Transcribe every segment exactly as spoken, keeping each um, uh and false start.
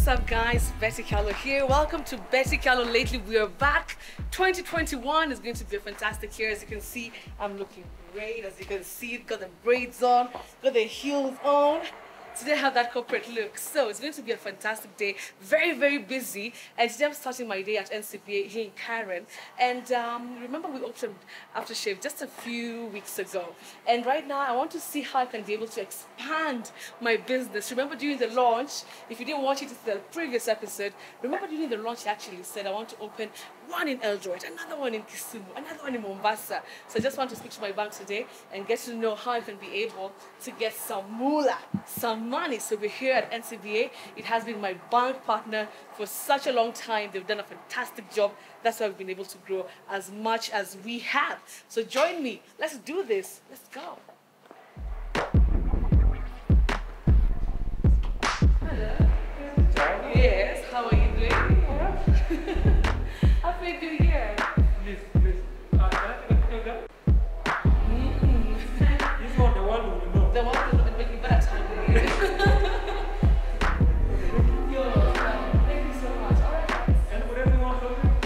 What's up, guys? Betty Callow here. Welcome to Betty Callow Lately. We are back. twenty twenty-one is going to be a fantastic year. As you can see, I'm looking great. As you can see, got the braids on, got the heels on. Today I have that corporate look, so it's going to be a fantastic day. Very, very busy. And today I'm starting my day at N C B A here in Karen. And um, remember, we opened Aftershave just a few weeks ago. And right now I want to see how I can be able to expand my business. Remember during the launch, if you didn't watch it, it's the previous episode. Remember during the launch, I actually said I want to open one in Eldoret, another one in Kisumu, another one in Mombasa. So I just want to speak to my bank today and get to know how I can be able to get some moolah, some money. So we're here at N C B A. It has been my bank partner for such a long time. They've done a fantastic job. That's why we've been able to grow as much as we have. So join me. Let's do this. Let's go. Hello. Yes. How are you doing? Happy New Year. Please, please. Uh, can I take a picture of that? Mm. This one, the one who will know. The one that will make you better. Yo, um, thank you so much. All right, guys. And would everyone know that?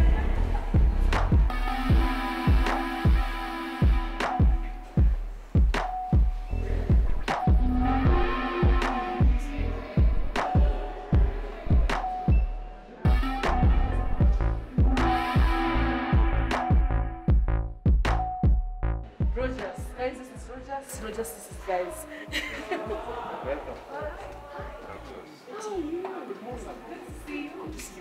Rogers. Guys, this is Rogers. Rogers, this is guys. Welcome. How are you? Good to see you.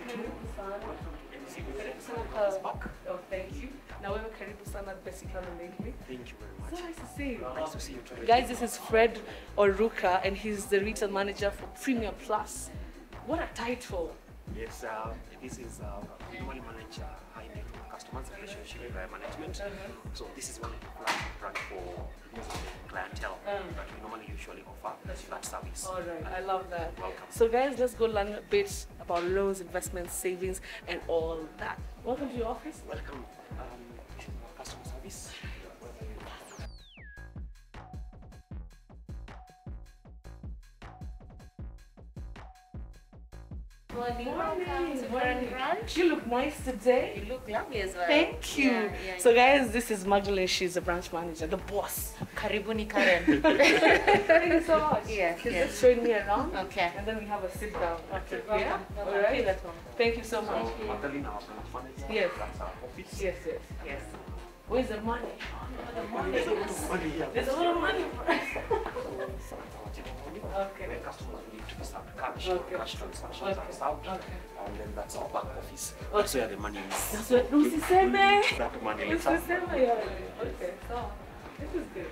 Karibu sana kwa- Oh, thank you. Na wewe karibu sana Betty Callow Lately. Thank you very much. So nice to see you. Nice to see you too. Guys, this is Fred Oruka, and he's the retail manager for Premium Plus. What a title! Yes, uh, this is uh, we normally manage uh, high net worth customers, relationship uh, management. So this is one of the flag brand for clientele Um. that we normally usually offer that service. All right, I love that. Welcome. So, guys, let's go learn a bit about loans, investments, savings, and all that. Welcome to your office. Welcome. Um, customer service. Morning, Morning. welcome to Morning. Karen Branch. You look nice today. You look lovely as well. Thank you. Yeah, yeah, So, guys, this is Magdalene. She's the branch manager, the boss. Karibuni Karen. Thank you so much. Yes, She's yes. just showing me around. Okay. And then we have a sit down after. Welcome, Yeah. welcome. All right. Feel at home. Thank you so much. So, Magdalene, our branch manager. Yes. That's our office. Yes, yes, yes. Where's the money? The money. There's a lot of money here. There's a lot of money. Okay. The customers will need to be served cash. Okay. Cash transactions Okay. are served. Okay. And then that's our back office. That's where the money is. That's what Lucy said, man. That money Lucy later. said, man. Yeah. Okay. So, this is good.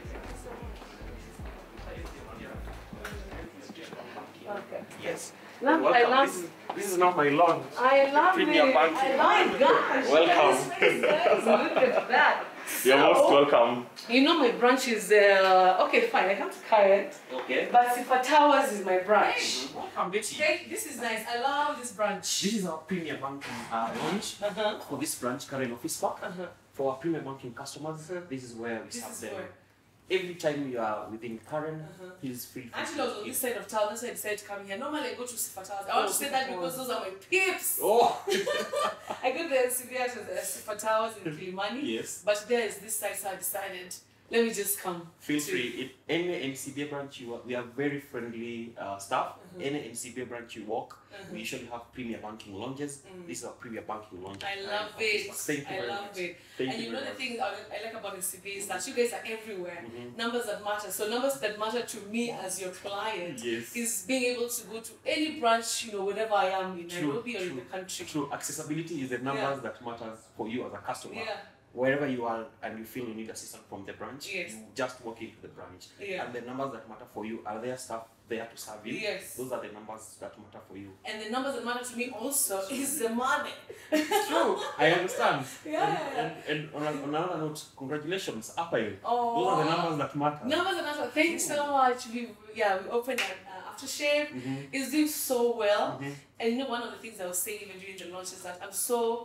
Okay. Yes. Love, I Welcome. love This, it. this is not my lawn. I love Premier it. banking. I, my gosh. Welcome. Look at his face, guys. Look at that. You're So, most welcome. You know my branch is, uh, okay, fine. I come to Karen. Okay. But Sifa Towers is my branch. Welcome, Betty. Okay, this is nice. I love this branch. This is our Premier Banking uh, launch Uh-huh. for this branch, Karen Office Park. Uh-huh. For our Premier Banking customers, Uh-huh. this is where we This serve is them. where- Every time you are within Karen, Uh-huh. please feel free. Actually, I was on this side of town. That's why I decided to come here. Normally, I go to Sifa Towers. I want to say that because those are my peeps. Oh! I go to N C B A to the Sifa Towers in Kilimani. Yes. But there is this side, so I decided, let me just come. Feel to- free. If any N C B A branch you are, we are very friendly uh, staff. Uh-huh. Any N C B A branch you walk, Uh-huh. we usually have Premier Banking lounges. Mm. This is our Premier Banking lounge. I love Uh, it. Thank you I very love much. it. Thank and you you know very the much. thing I, I like about N C B A is that you guys are everywhere. Mhm. Numbers that matter. So numbers that matter to me as your client Yes. is being able to go to any branch, you know, wherever I am in True, Nairobi or in true, the country. True. Accessibility is the numbers that matters for you as a customer. Yeah. Wherever you are and you feel you need assistance from the branch, Yes. you just walk into the branch. Yeah. And the numbers that matter for you are there staff there to serve you. Yes. Those are the numbers that matter for you. And the numbers that matter to me also is the money. True. I understand. Yeah. And, and, and on, a, on another note, congratulations, Apple. Oh. Those are the numbers that matter. Numbers that matter. Thank you so much. We yeah we opened an uh, aftershave. Mhm. It's doing so well. Mhm. And you know one of the things I was saying even during the launch is that I'm so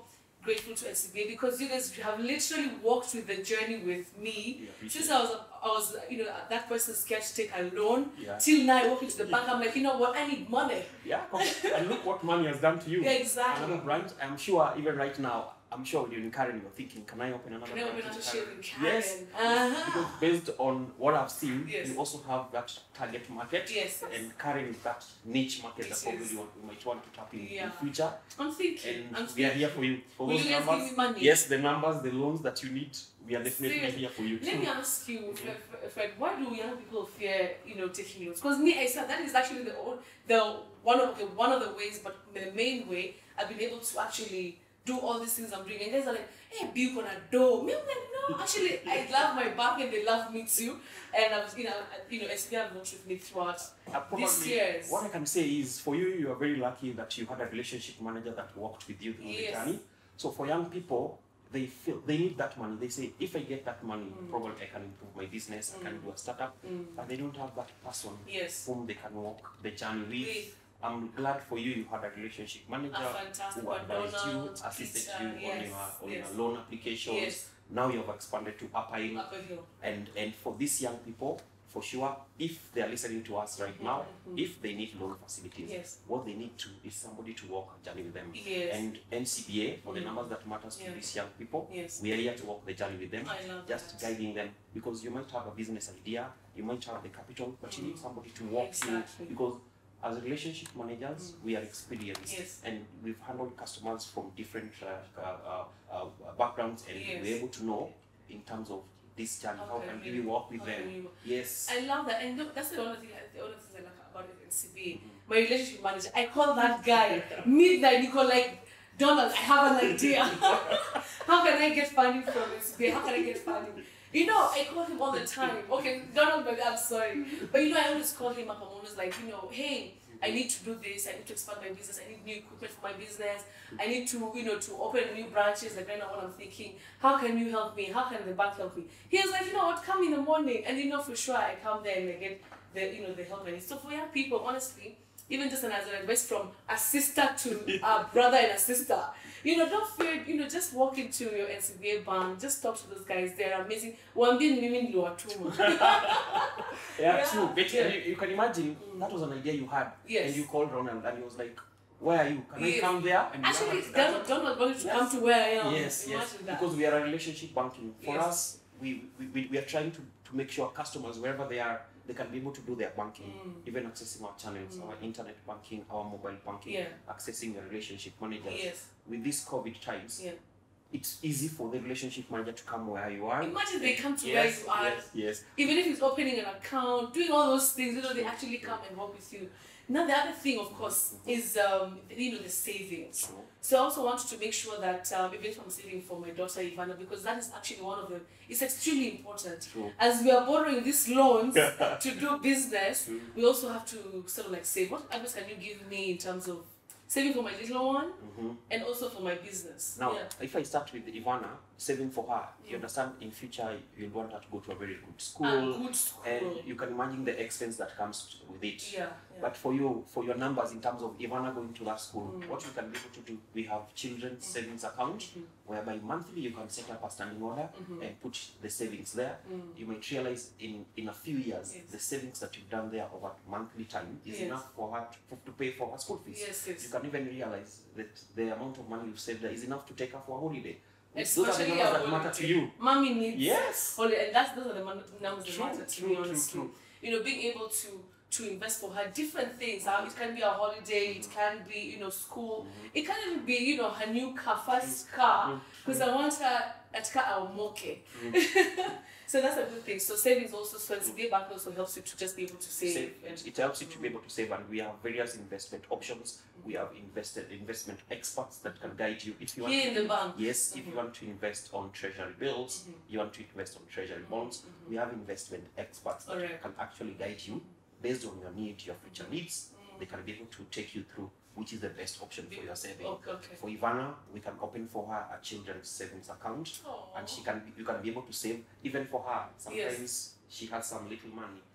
grateful to S C B A because you guys have literally walked with the journey with me We appreciate since I was, I was, you know, that person scared to take a loan. Yeah. Till now, I walk into the bank, I'm like, you know what, I need money. Yeah, and look what money has done to you. Yeah, exactly. Another branch, I'm sure even right now, I'm sure when you're in Karen, you're thinking, can I open another Can I open branch in another shop Karen? in Karen? Yes, Uh-huh. because based on what I've seen, Yes. you also have that target market. Yes, yes. And Karen is that niche market It that probably is. you, want, you might want to tap in Yeah. in future. I'm thinking. And I'm we are thinking. here for you. For Will those you guys numbers, give me money? yes, the numbers, the loans that you need, we are definitely Seriously. here for you. Let me ask you, Fred, Fred, why do young people fear, you know, taking loans? Because me, I said that is actually the o- the one of the one of the ways, but the main way I've been able to actually do all these things I'm doing. And guys are like, hey, be on a door. Me, I'm like, no, actually, I love my bank and they love me too. And I was, you know, I- you know, S B A have worked with me throughout Uh, these probably, years. what I can say is for you, you are very lucky that you had a relationship manager that worked with you through Yes. the journey. So for young people, they feel they need that money. They say, if I get that money, probably I can improve my business, I can do a startup. But they don't have that person Yes. whom they can walk the journey with. With. I'm glad for you, you had a relationship manager A fantastic who one, advised you, Donald, assisted Peter, you on yes, your, on yes. your loan applications. Yes. Now you have expanded to Upper Hill. Upper Hill. And and for these young people, for sure, if they are listening to us right now, if they need loan facilities, Yes. what they need to is somebody to walk a journey with them. Yes. And N C B A, for the numbers that matters to Yeah. these young people, Yes. we are here to walk the journey with them, I love just that. guiding them, because you might have a business idea, you might have the capital, but you need somebody to walk Exactly. you, because as relationship managers, we are experienced, Yes. and we've handled customers from different uh, uh, uh, uh, backgrounds, and Yes. we're able to know in terms of this journey, how, can can we- we work with how them? can we- Yes. I love that, and look, that's the only thing. The only thing I like about it in C B A. My relationship manager, I call that guy midnight. You call like Donald. I have an idea. How can I get funding from S B A? How can I get funding? You know, I call him all the time. Okay, Donald, but I'm sorry, but you know, I always call him up. I'm always like, you know, hey, I need to do this. I need to expand my business. I need new equipment for my business. I need to, you know, to open new branches. Like right now, what I'm thinking, how can you help me? How can the bank help me? He was like, you know what, come in the morning, and you know for sure I come there and I get the, you know, the help I need. So for young people, honestly, even just an as an advice from a sister to a brother and a sister, you know, don't fear. You know, just walk into your N C B A bank. Just talk to those guys. They're amazing. One being women, you are too much. Yeah, Yeah. true. But Yeah. you, you can imagine that was an idea you had, Yes. and you called Ronald, and he was like, "Where are you? Can I Yes. come there?" And you Actually, have Donald, Donald wanted to Yes. come to where I am. Yes, yes. Imagine that. Because we are a relationship banking. For Yes. us, we, we, we, we are trying to, to make sure customers, wherever they are, they can be able to do their banking, even accessing our channels, our internet banking, our mobile banking, Yeah. accessing the relationship managers. Yes. With these COVID times, Yeah. it's easy for the relationship manager to come where you are. Imagine they come to Yes, where you are. yes, yes. Even if it's opening an account, doing all those things, you know, they actually come and work with you. Now the other thing, of course, is um, you know, the savings. True. So I also wanted to make sure that um, even if I'm saving for my daughter Ivana, because that is actually one of them. It's extremely important. True. As we are borrowing these loans to do business, we also have to sort of like save. What advice can you give me in terms of saving for my little one and also for my business? Now, yeah. if I start with Ivana, saving for her, you understand in future you'll want her to go to a very good school, A good school. and you can imagine the expense that comes with it. Yeah, yeah. But for you, for your numbers in terms of Ivana going to that school, what you can be able to do, we have children's savings account, whereby monthly you can set up a standing order and put the savings there. You might realize in, in a few years, Yes. the savings that you've done there over monthly time is Yes. enough for her to, to pay for her school fees. Yes, yes. You can even realize that the amount of money you've saved there is enough to take her for a holiday. Those are the Especially numbers our that matter holiday. to you. Mommy needs Yes. holiday, and that's those are the mon- numbers that True, matter to true, me true, honestly. true. You know, being able to to invest for her different things. Uh, it can be a holiday, it can be, you know, school. It can even be, you know, her new car, first car. Because I want her at car I'll moke. So that's a good thing. So savings also, so S B A Bank also helps you to just be able to save. Save. And, It helps you to be able to save, and we have various investment options. We have invested investment experts that can guide you if you want. Here to, in the bank. Yes, if you want to invest on treasury bills, you want to invest on treasury bonds, we have investment experts that Alright. can actually guide you based on your need, your future needs. They can be able to take you through which is the best option for your saving. Okay, okay. For Ivana, we can open for her a children's savings account, Aw. and she can be, you can be able to save even for her. Sometimes she has some little money,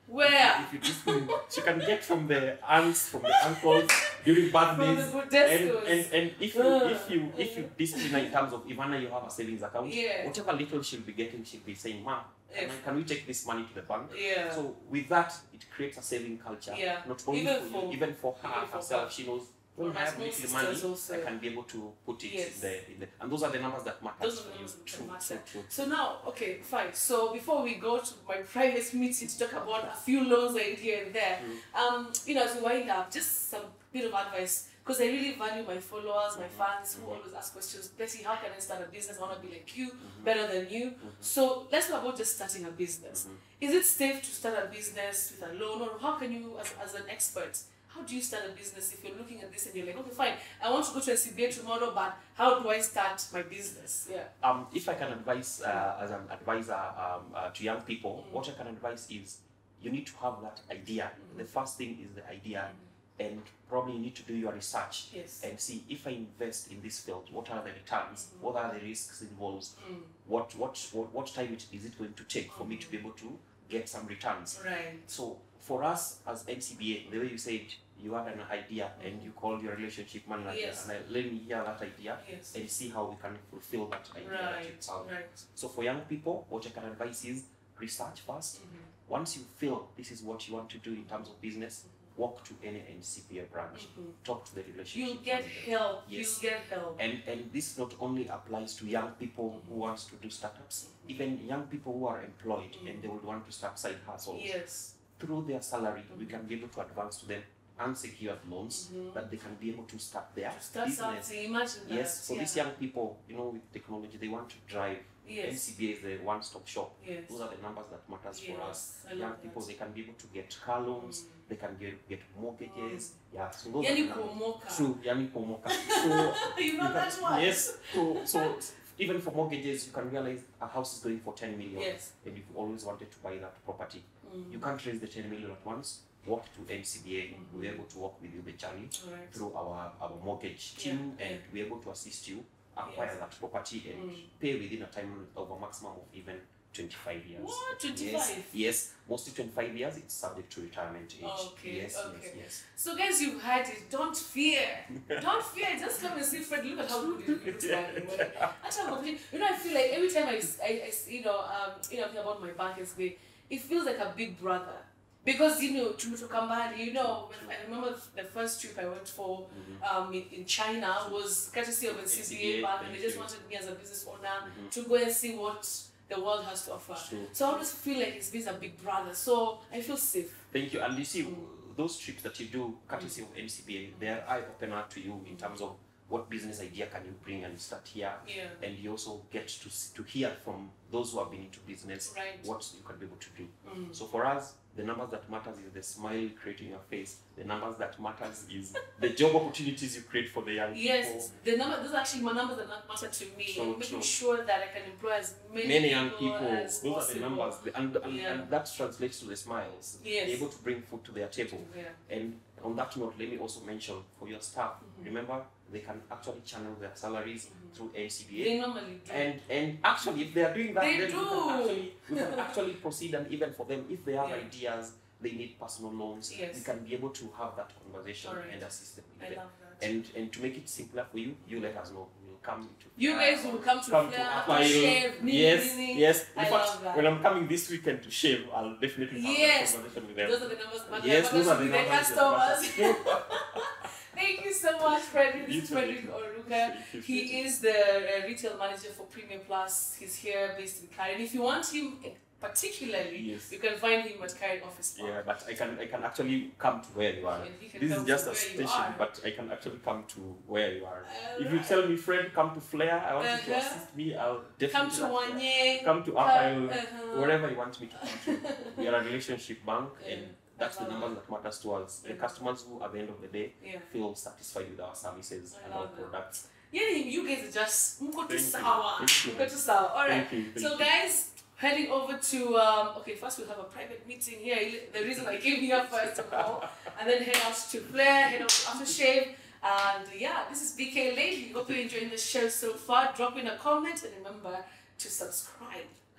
Where? If you discipline, she can get from the aunts, from the uncles during From the birthdays. good And, descos. and and if you Ugh. if you if you discipline in terms of Ivana, you have a savings account. Yeah. Whatever little she'll be getting, she'll be saying, "Ma, can, Yes. I- can we take this money to the bank?" Yeah. So with that, it creates a saving culture. Yeah. Not only Even for, for- you, even for her even for herself. her. She knows For when my I have small little sisters money, also. I can be able to put it Yes. in the in the and those are the numbers that matter. Those are the for you. numbers that True, matter. true, true. So now, okay, fine. So before we go to my private meeting to talk about a few loans I did here and there, um, you know, as we wind up, just some bit of advice because I really value my followers, my fans who always ask questions. Betty, how can I start a business? I want to be like you, better than you. So let's talk about just starting a business. Is it safe to start a business with a loan, or how can you, as, as an expert, how do you start a business if you're looking at this and you're like, okay, fine, I want to go to N C B A tomorrow, but how do I start my business? Yeah. Um, if I can advise uh, as an advisor um, uh, to young people, what I can advise is you need to have that idea. The first thing is the idea, and probably you need to do your research Yes. and see if I invest in this field, what are the returns, what are the risks involved, Mm. what, what what what time it, is it going to take for me to be able to get some returns. Right. So for us as N C B A, the way you said, you had an idea and you called your relationship manager, Yes. and I, let me hear that idea Yes. and see how we can fulfill that idea that you Right. have. Right. So for young people, what I can advise is research first. Once you feel this is what you want to do in terms of business, walk to any N C B A branch, talk to the relationship You'll get manager. help. Yes. You'll get help. And and this not only applies to young people who wants to do startups, even young people who are employed and they would want to start side hustles. Yes. Through their salary, we can be able to advance to them unsecured loans that they can be able to start their Start business. something. Imagine that. Yes, for yeah. these young people, you know, with technology, they want to drive. Yes. N C B A is the one-stop shop. Yes. Those are the numbers that matters for us. Yes, I Young love people, that. they can be able to get car loans, they can get, get mortgages. Yeah, so those Yani are the numbers. kuomoka. True, yani kuomoka. So You know that one? yes, so so even for mortgages, you can realize a house is going for ten million. Yes. And you've always wanted to buy that property. You can't raise the ten million at once. Walk to N C B A. We're able to walk with you the journey Alright. through our, our mortgage team, Yeah, and yeah. we're able to assist you acquire Yes. that property and pay within a time of a maximum of even twenty-five years. What? Yes, twenty-five? yes, mostly twenty-five years. It's subject to retirement age. Okay, Yes, okay. yes, yes. So guys, you've heard it. Don't fear. Don't fear. Just come and see Fred. Look at how good he looks. By the way. Actually, you know, I feel like every time I, s- I- I s- you know, um, you know, think about my bank S B, it feels like a big brother. Because you know, tumetoka mbali, you know, when I remember the first trip I went for um, in, in China was courtesy of N C B A N C B A, Bank, and thank they just you. wanted me as a business owner to go and see what the world has to offer. True. So I always feel like it's been a big brother. So I feel safe. Thank you. And you see, those trips that you do, courtesy of N C B A, they are eye opener to you in terms of what business idea can you bring and start here. Yeah. And you also get to s- to hear from those who have been into business Right. what you can be able to do. So for us, the numbers that matters is the smile you create in your face. The numbers that matters is the job opportunities you create for the young Yes, the number. Those are actually my numbers that not matter to me. True, Making true. sure that I can employ as many, people. Many young people, as those possible. are the numbers. The- And, and, Yeah. and that translates to the smiles. Yes. They're able to bring food to their table. Yeah. And on that note, let me also mention for your staff, remember, they can actually channel their salaries through N C B A. They normally do. And and actually, if they are doing that, They then do. We, can actually, we can actually proceed, and even for them, if they have Yeah. ideas, they need personal loans, Yes. we can be able to have that conversation Alright. and assist them with I them. love that. And and to make it simpler for you, you let us know. We'll come to You guys will come to come Flair, to after Apple. shave, knee, Yes, knee. yes. In I fact, love that. when I'm coming this weekend to shave, I'll definitely have Yes. that conversation with them. Those are the numbers that matter. Yes, But those are the with the numbers that customers. matter. Thank you so much, Frederick. This You is too, Frederick you too. Oruka. Thank you, thank He you. is the uh, retail manager for Premium Plus. He's here based in Karen. If you want him particularly, Yes. you can find him at Karen Office Park. Yeah, but I can I can actually come to where you are. And he can This come is to just a where you station, are. but I can actually come to where you are. If you Alright. tell me, friend, come to Flair, I want you to Uh-huh. assist me, I'll definitely Come to like Flair. Wanye. Come to Come- Apple, uh-huh. wherever you want me to come to. We are a relationship bank, Yeah, and that's I the love numbers that matters to us. The Yeah. customers who, at the end of the day, Yeah. feel satisfied with our services I and our love that. products. Yeah, you guys are just mko tu Thank you. sawa. Thank you. Mko tu sawa. All right. Thank you, thank So you. guys, heading over to um. Okay, first we'll have a private meeting here. The reason I came here first of all, and then head out to Flair, head out to Aftershave. And yeah, this is B K Lately. Hope you're enjoying the show so far. Drop in a comment and remember to subscribe.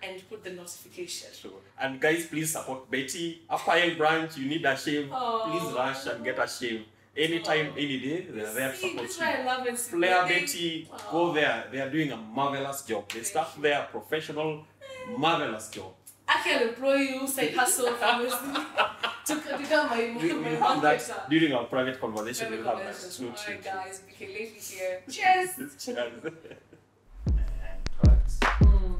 and put the notification. Sure. And guys, please support Betty. After Isle branch, you need a shave. Oh. Please rush and get a shave. Anytime, any day, they're there to See, support this is why I you. love it. Flair Betty, go there. They are doing a marvelous job. The staff there are professional, marvelous job. I can employ you, side hustle, obviously, to become my, We, my we have that marketer. during our private conversation. Very We'll have that. conventional. True, true, Alright, true. guys, B K Lately here. Cheers! Cheers. And correct. Mm.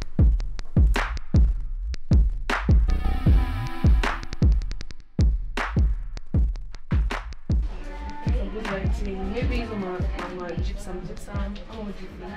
Good lighting. Maybe some um, gypsum, gypsum. How would you think?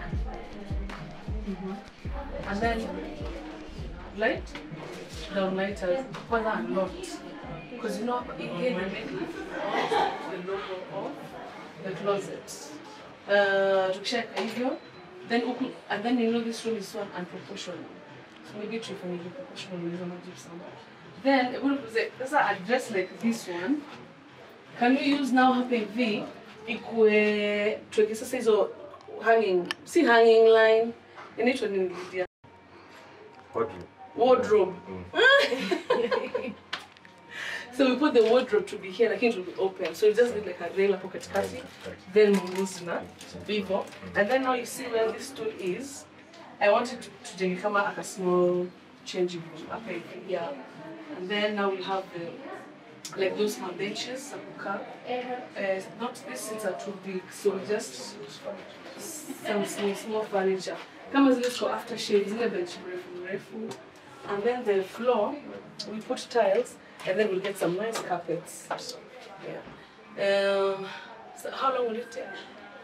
Mm-hmm. And then light, down lighters, but a lot. Because you know, in here the middle, the logo of the closet. Uh, to check hivyo, then uku, and then you know this room is so unproportional. So maybe try for maybe proportional with some gypsum. Then we will say, there's a dress like this one. Can we use now happy V ikue tuweke sasa hizo hanging, see hanging line, inaitwa nini Lydia? Wardrobe. Wardrobe. So we put the wardrobe to be here, like it will be open. So you just need like a rail pocket cutting, then Musna, Vivo. And then now you see where this stool is. I wanted to, to take a small changing room up here. And then now we have the like those small benches, uh, not these seats are too big, so we just some small, small furniture. Come as let's go after shades in the bench, and then the floor we put tiles, and then we'll get some nice carpets. Yeah. Um, so how long will it take?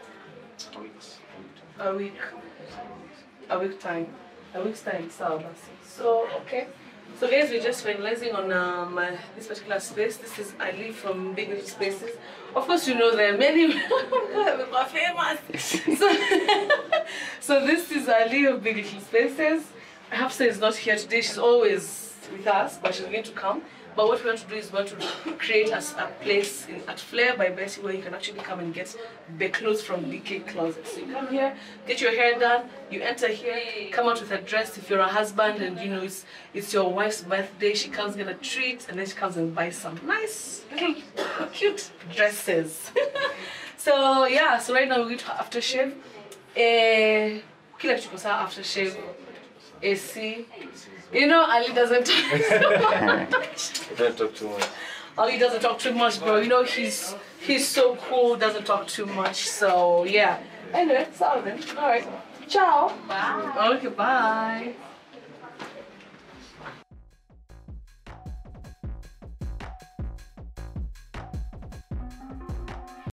A week. A week time. A week's time. So, so okay. So guys, we're just finalizing on um, uh, this particular space. This is I live from Big Little Spaces. Of course, you know there are many. We're famous. So, so this is I live of Big Little Spaces. Hafsa is not here today. She's always with us, but she's going to come. But what we want to do is we want to create a, a place in, at Flair by Betty where you can actually come and get the clothes from B K Closet. So you come here, get your hair done, you enter here, come out with a dress if you're a husband and you know it's it's your wife's birthday, she comes get a treat and then she comes and buys some nice little cute dresses. So yeah, so right now we're going to aftershave. Eh, kila kitu kosa aftershave. A C. You know, Ali doesn't talk Don't talk too much. Ali doesn't talk too much, bro. You know, he's he's so cool, doesn't talk too much. So, yeah. Anyway, so then. Alright. Ciao. Bye. Okay, bye.